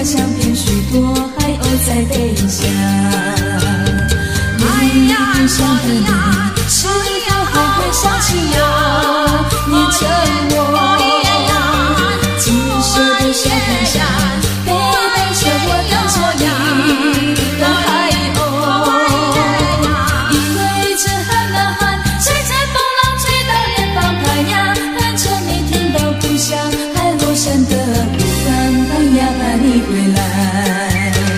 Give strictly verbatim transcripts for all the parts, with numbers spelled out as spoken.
乡边许多海鸥在飞翔。美丽故乡的你，是否还会想起呀？念着我金色的小海上，背背着我等着你的海鸥。因为这喊啊喊，吹着风浪吹到远方太阳，盼着你听到故乡海螺声的呼唤，盼呀盼你回来。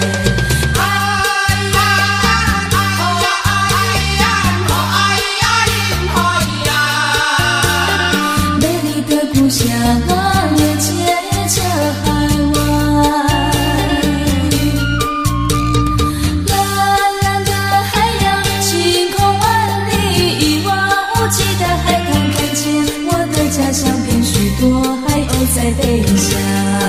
故乡啊，连接着海湾，蓝蓝的海洋，晴空万里，一望无际的海滩，看见我的家乡边许多海鸥在飞翔。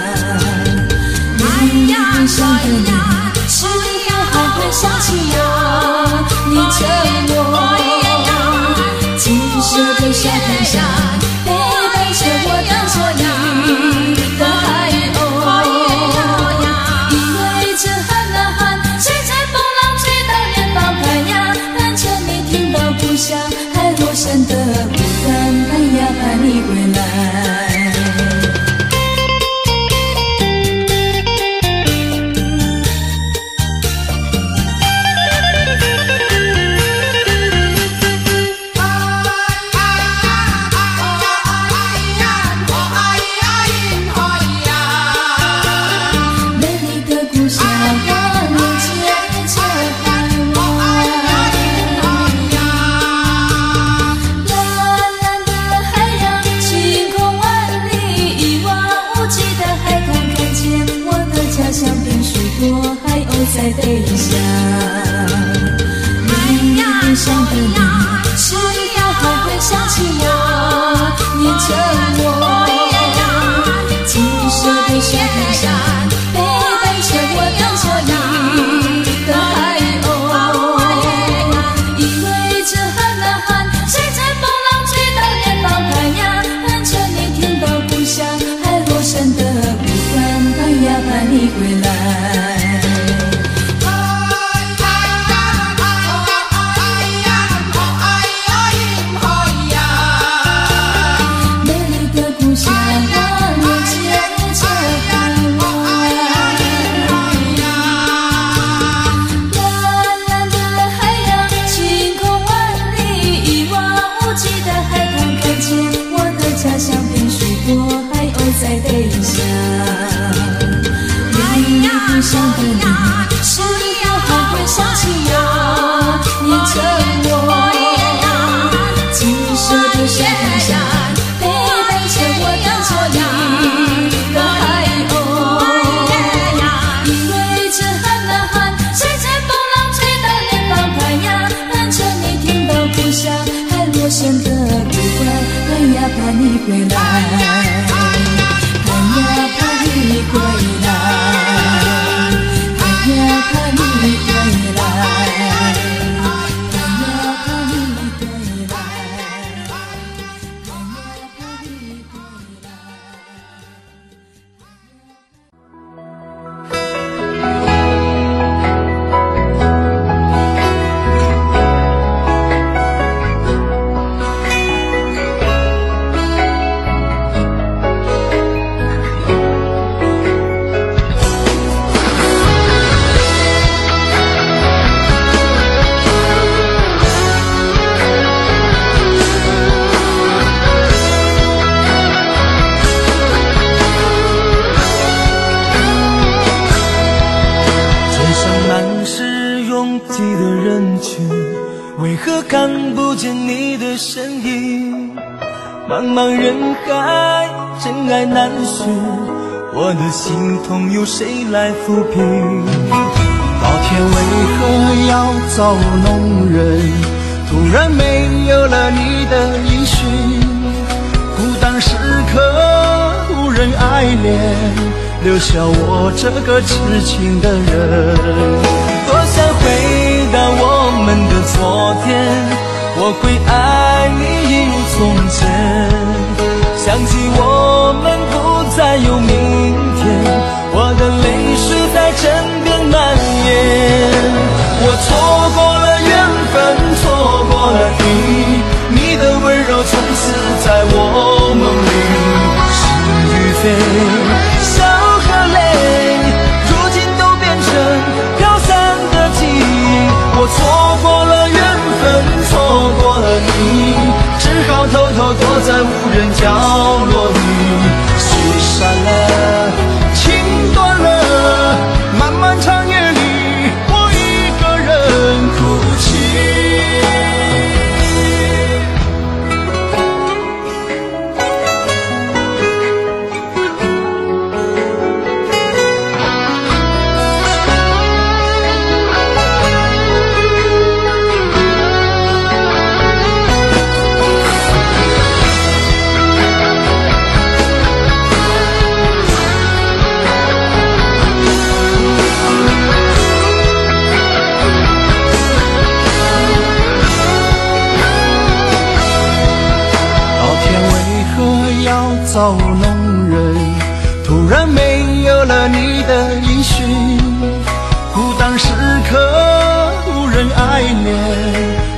美丽故乡的你，是否还会想起呀？念着我金色的小海上，是我等着你的海鸥。因为这喊啊喊，吹着风浪吹到远方太阳，盼着你听到故乡海螺声的呼唤，盼呀盼你回来。在飞翔，美丽故乡的你，是否还会想起呀？念着我金色的小海上，背背着我等着你的海鸥。因为这喊啊喊，吹着风浪吹到远方太阳，盼着你听到故乡海螺声的呼唤，盼呀盼你回来。在飞翔，美丽故乡的你，是否还会想起呀？念着我金色的小海上，背背着我等着你的海鸥。因为这喊啊喊，吹着风浪吹到远方太阳，盼着你听到故乡海螺声的呼唤，盼呀盼你回来。你回来，盼呀盼你回来，盼呀盼你回来，盼呀盼你回来。 看不见你的身影，茫茫人海，真爱难寻，我的心痛由谁来抚平？ 老天为何要造弄人？突然没有了你的音讯，孤单时刻无人爱怜，留下我这个痴情的人。 多想回到我们的昨天，我会爱你一如从前。想起我们不再有明天，我的泪水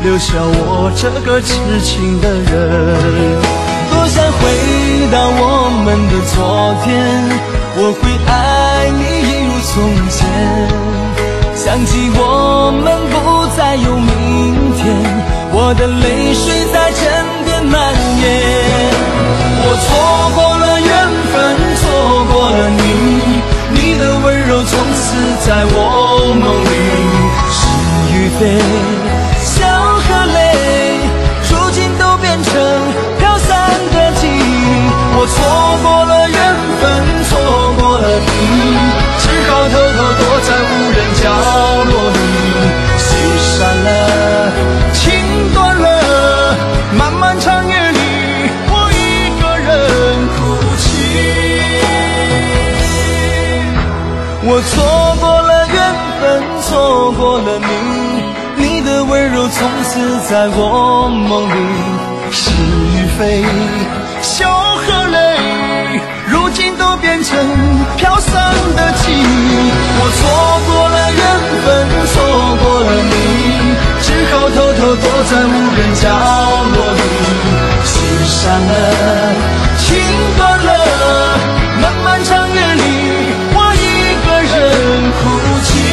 留下我这个痴情的人。 多想回到我们的昨天，我会爱你一如从前。想起我们不再有明天，我的泪水在枕边蔓延。我错过了缘分，错过了你，你的温柔从此在我梦里。是与非，笑和泪，如今都变成飘散的记忆。我错过了缘分，错过了你，只好偷偷躲在无人角落里。心散了，情断了，漫漫长夜里，我一个人哭泣。我错过了缘分，错过了你，你的温柔从此在我梦里。 是与非，笑和泪，如今都变成飘散的记忆。 我错过了缘分，错过了你，只好偷偷躲在无人角落里。心散了，情断了，漫漫长夜里，我一个人哭泣。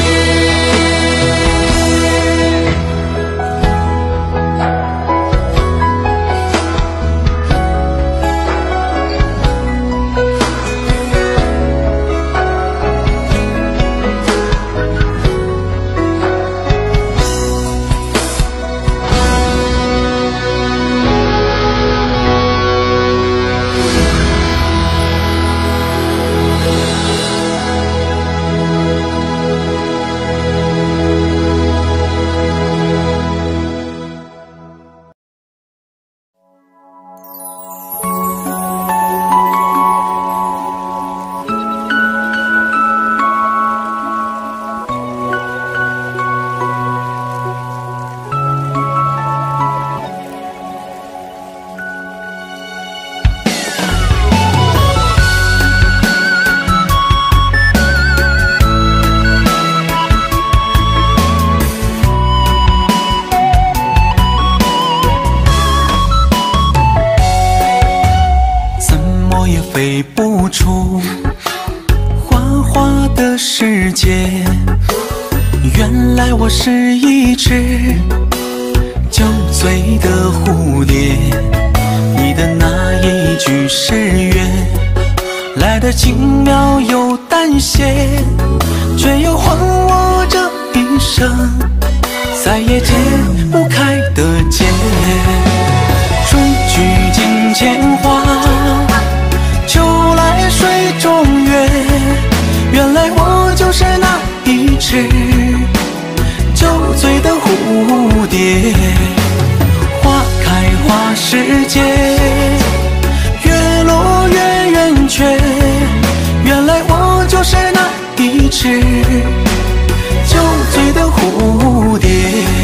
飞不出花花的世界，原来我是一只酒醉的蝴蝶。你的那一句誓约来得轻描又淡写，却又还我这一生再也解不开的结。春去镜前花，秋来水中月，原来我就是那一只酒醉的蝴蝶。花开花时节，月落月圆缺，原来我就是那一只酒醉的蝴蝶。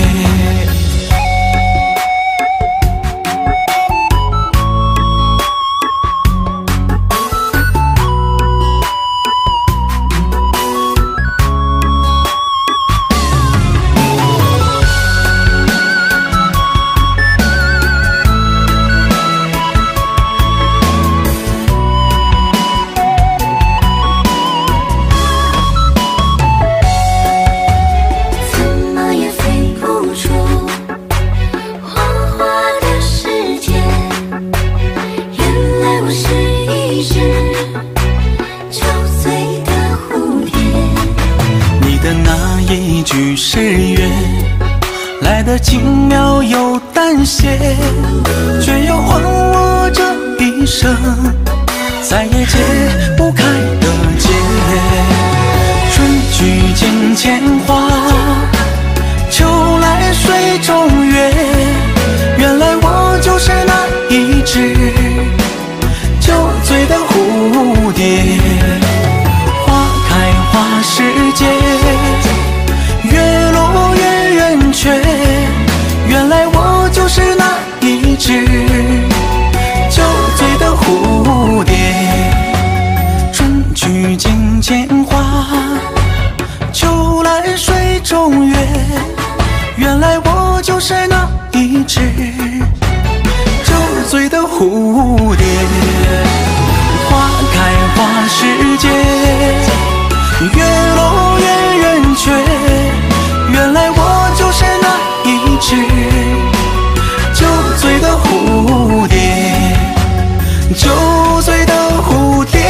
誓约来得轻描又淡写，却又还我这一生再也解不开的结。春去镜前花，秋来水中月，原来我就是那一只酒醉的蝴蝶。花开花时节，月落月圆缺，原来我就是那一只酒醉的蝴蝶。春去镜前花，秋来水中月，原来我就是那一只酒醉的蝴蝶。花开花世界，越落越圆缺，原来我就是那一只酒醉的蝴蝶，酒醉的蝴蝶。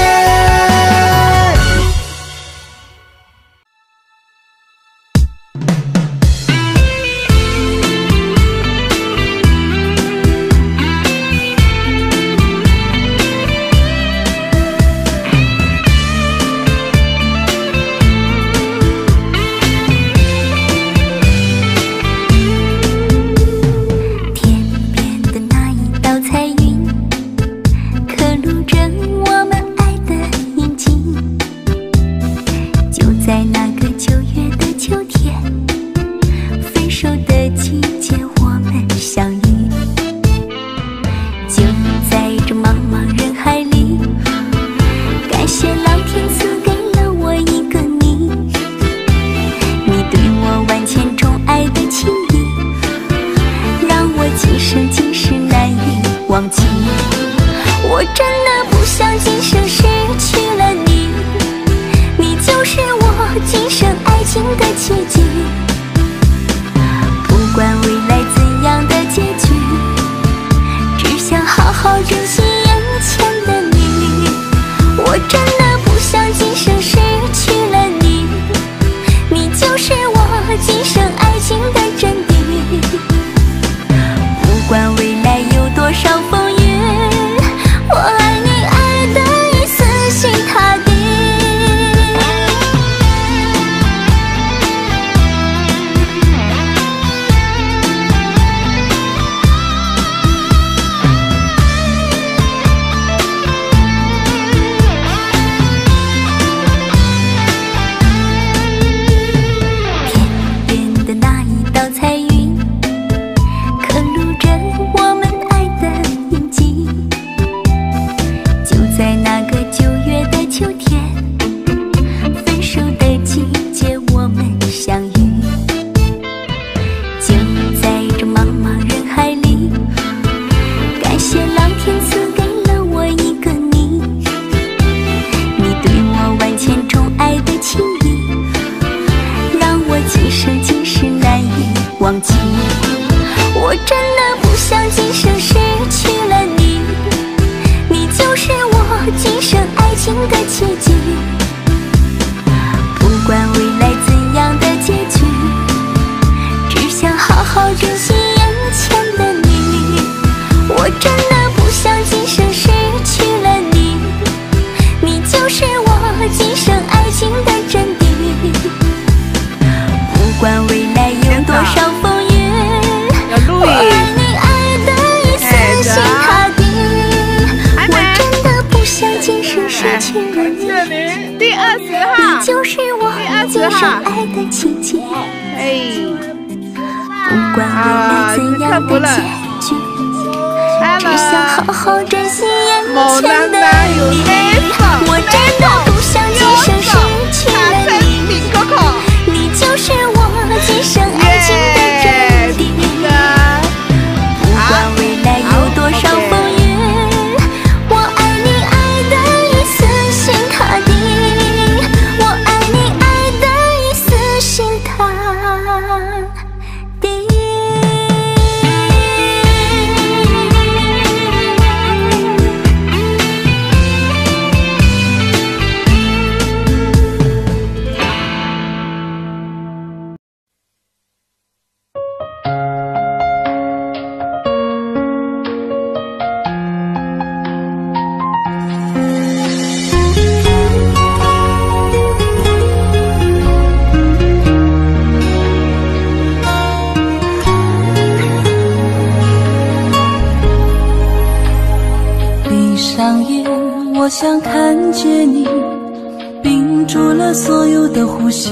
我想看见你，屏住了所有的呼吸。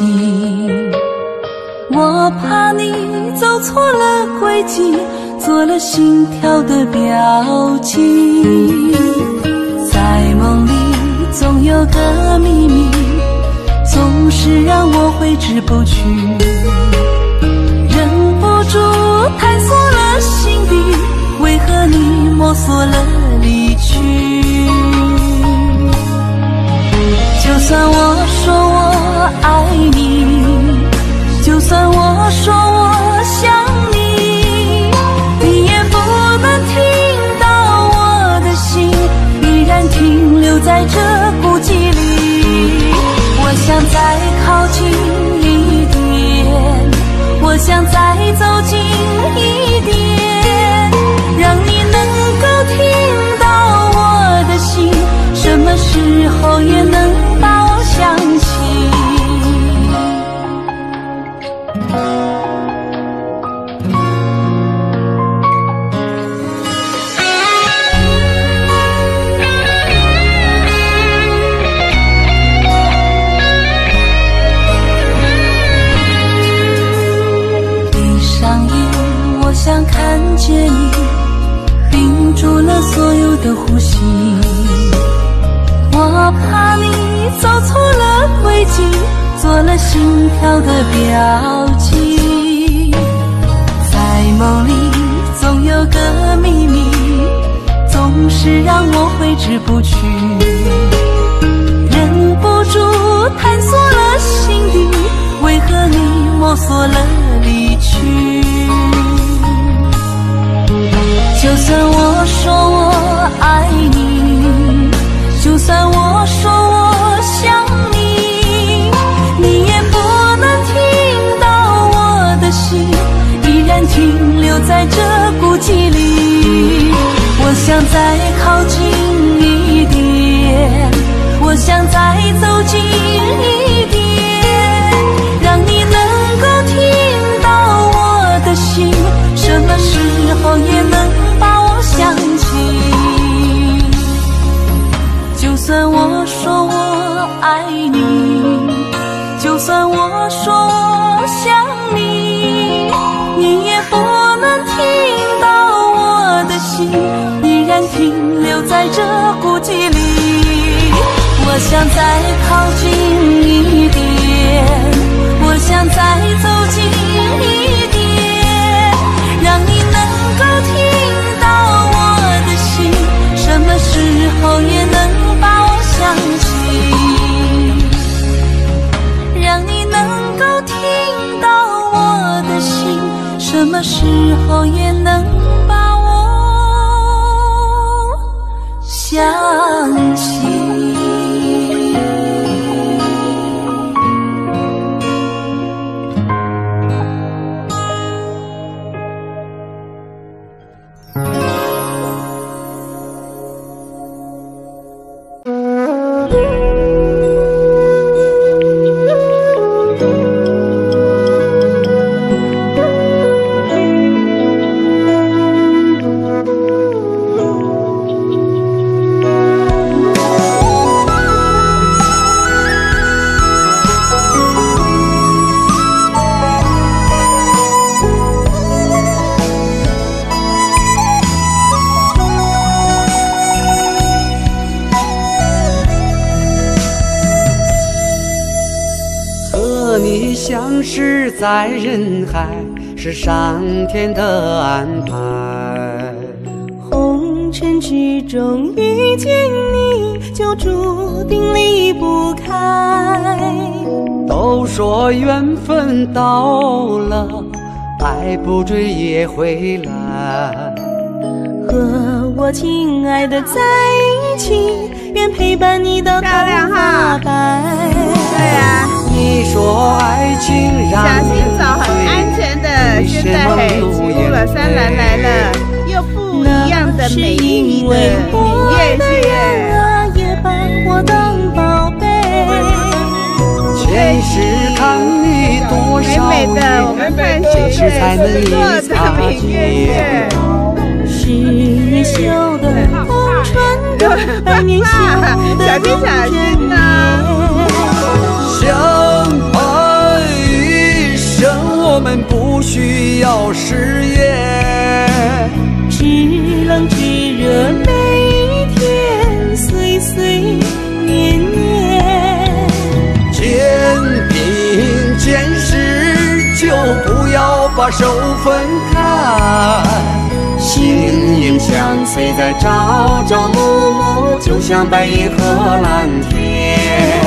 我怕你走错了轨迹，做了心跳的标记。在梦里总有个秘密，总是让我挥之不去，忍不住探索了心索了离去。就算我说我爱你，就算我说我想你，你也不能听到我的心依然停留在这孤寂里。我想再靠近一点，我想再走近一点，让你能够听到我的心，什么时候也能把我想起。我想看见你，屏住了所有的呼吸。我怕你走错了轨迹，做了心跳的标记。在梦里总有个秘密，总是让我挥之不去，忍不住探索了心底，为何你摸索了离去。就算我说我爱你，就算我说我想你，你也不能听到我的心依然停留在这孤寂里。我想再靠近一点，我想再走近一点，让你能够听到我的心，什么时候也能把我想起。就算我说我爱你，就算我说我想你，你也不能听到我的心依然停留在这孤寂里。我想再靠近一点，我想再走近一点，让你能够听到我的心，什么时候也能把我想起。让你能够听到我的心，什么时候也能把我想起。 相识在人海，是上天的安排。 红尘之中遇见你，就注定离不开。 都说缘分到了，爱不追也回来。 和我亲爱的在一起，愿陪伴你到头发白。 对啊， 你说爱情让人小心走，很安全的。现在嘿，起雾了，山岚来了，又不一样的美丽的明月线， 也把我当宝贝。 前世看你多少美美的，我们看前世才能一擦肩。 十年修的红唇的，百年修的小心小心呐！ 相爱一生，我们不需要誓言， 知冷知热每一天，岁岁年年。 肩并肩时，就不要把手分开。形影相随在朝朝暮暮，就像白云和蓝天。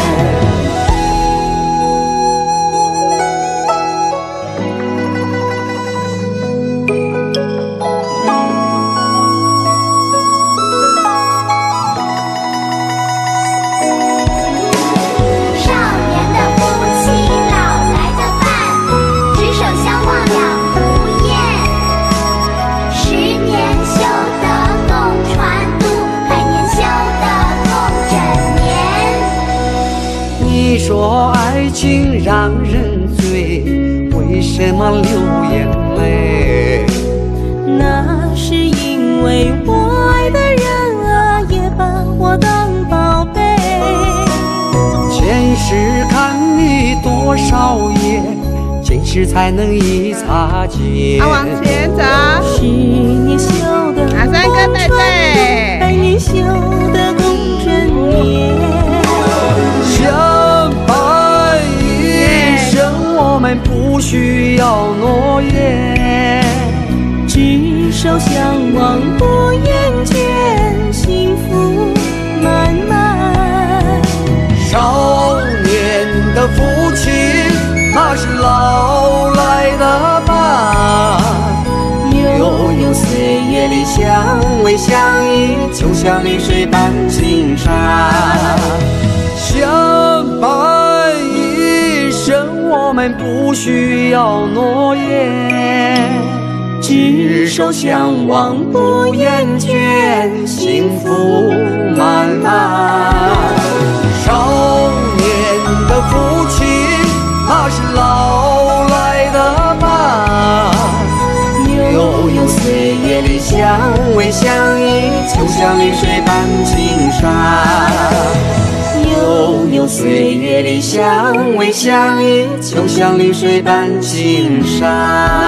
你说爱情让人醉，为什么流眼泪？ 那是因为我爱的人啊，也把我当宝贝。 前世看你多少夜，今世才能一擦肩。 啊，往前走。 十年修得啊，三个对对。 百年修得共枕眠。 相伴一生，我们不需要诺言， 执手相望不言倦，幸福满满。 少年的父亲，那是老来的伴，悠悠岁月里相偎相依，就像流水般青山。相伴一生，我们不需要诺言，执手相望不厌倦，幸福满满。少年的父亲，那是老来的伴，悠悠岁月里相偎相依，就像流水般青山。悠悠岁月里相偎相依，就像流水般青山。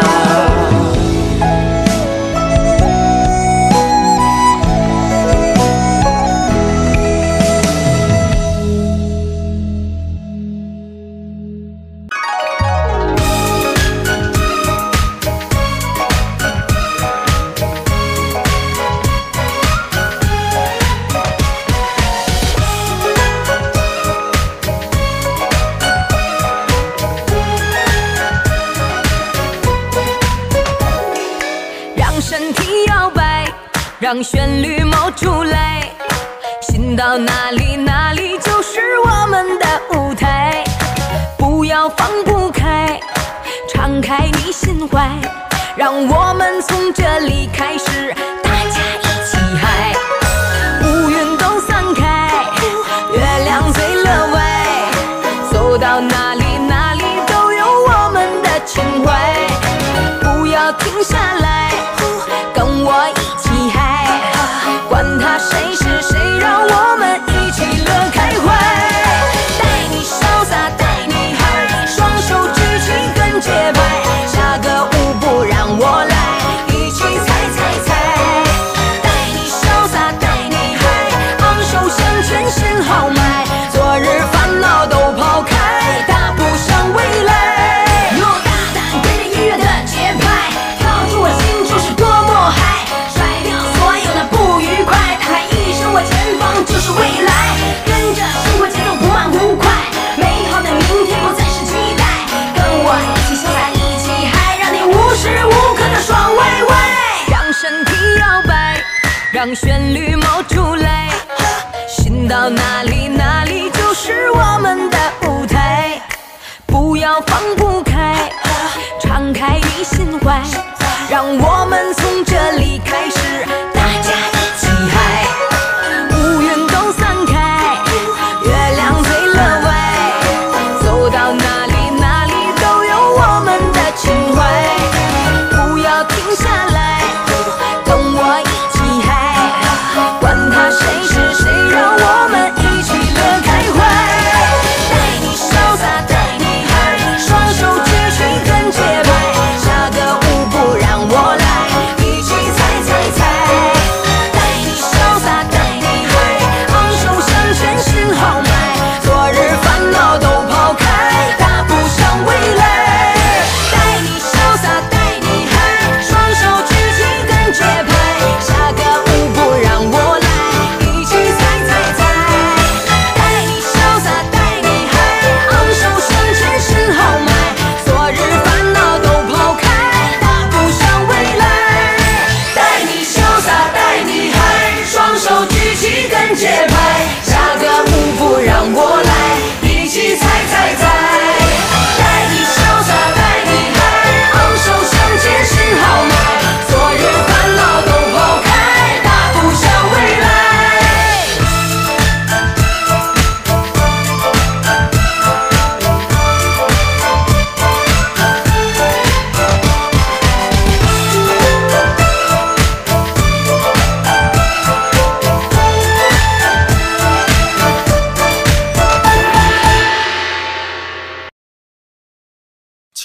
让旋律冒出来，心到哪里哪里就是我们的舞台。不要放不开，敞开你心怀，让我们从这里开始，大家一起嗨。乌云都散开，月亮最乐外，走到哪里哪里都有我们的情怀。不要停下来，跟我一起嗨。管他谁是谁，让我们一起乐开怀。带你潇洒，带你嗨，双手举起跟节拍，下个舞步让我来，一起踩踩踩。带你潇洒，带你嗨，昂首向前心豪迈，昨日烦恼都抛开，大步向未来。用大胆跟着音乐的节拍，跳出我心就是多么嗨，甩掉所有的不愉快，打开一生我前方就是未来，跟着生活节奏不慢不快，美好的明天不再是期待，跟我一起潇洒一起嗨，让你无时无刻的爽歪歪。让身体摇摆，让旋律冒出来，心到哪里哪里就是我们的舞台。不要放不开，敞开你心怀，让我们从这里开始，大家一起嗨。乌云都散开，月亮最乐外，走到哪里哪里都有我们的情怀。不要停下来，跟我一起嗨，管他谁是谁，让我们一起乐开怀。带你潇洒，带你嗨，双手举起跟节拍，下个舞步让我来，一起踩踩踩。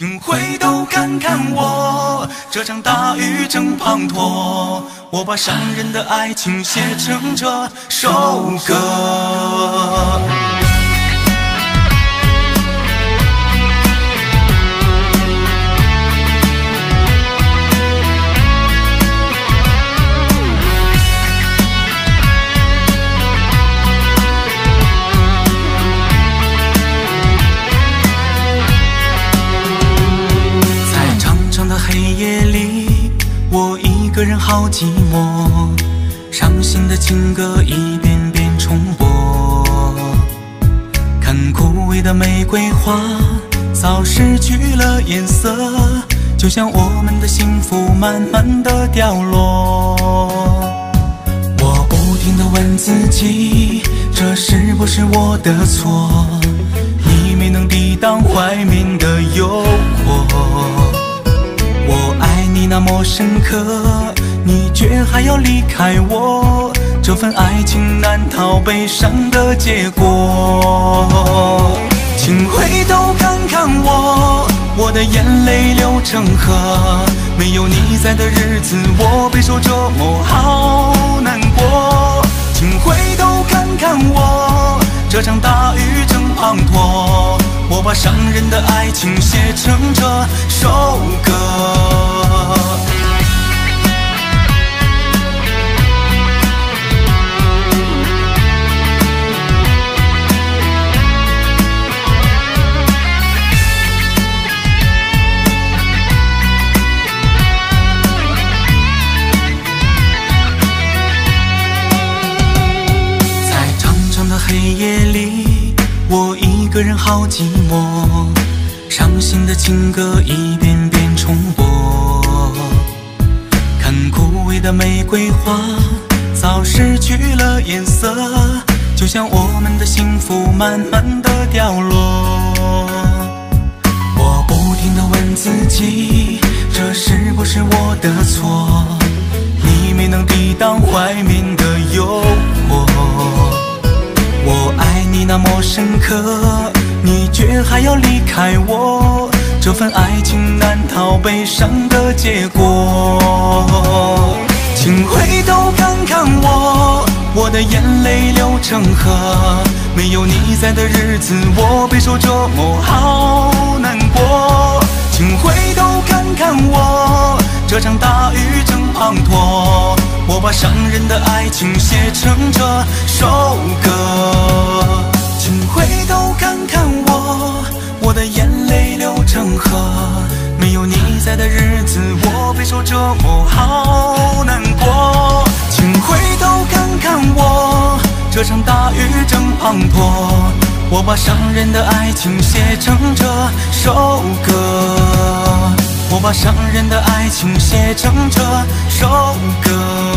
请回头看看我，这场大雨正滂沱，我把伤人的爱情写成这首歌。黑夜里，我一个人好寂寞，伤心的情歌一遍遍重播。看枯萎的玫瑰花，早失去了颜色，就像我们的幸福慢慢的掉落。我不停地问自己，这是不是我的错？你没能抵挡怀缅的诱惑。我爱你那么深刻，你却还要离开我，这份爱情难逃悲伤的结果。请回头看看我，我的眼泪流成河，没有你在的日子，我备受折磨，好难过。请回头看看我，这场大雨正滂沱，我把伤人的爱情写成这首歌。在长长的黑夜里，我一个人好寂寞，伤心的情歌一遍遍重播。看枯萎的玫瑰花，早失去了颜色，就像我们的幸福慢慢的掉落。我不停地问自己，这是不是我的错？你没能抵挡怀缅的诱惑。我爱你那么深刻，你却还要离开我，这份爱情难逃悲伤的结果。请回头看看我，我的眼泪流成河，没有你在的日子，我备受折磨，好难过。请回头看看我，这场大雨正滂沱，我把伤人的爱情写成这首歌。请回头看看我，我的眼泪流成河，没有你在的日子，我备受折磨，好难过。请回头看看我，这场大雨正滂沱，我把伤人的爱情写成这首歌。我把伤人的爱情写成这首歌。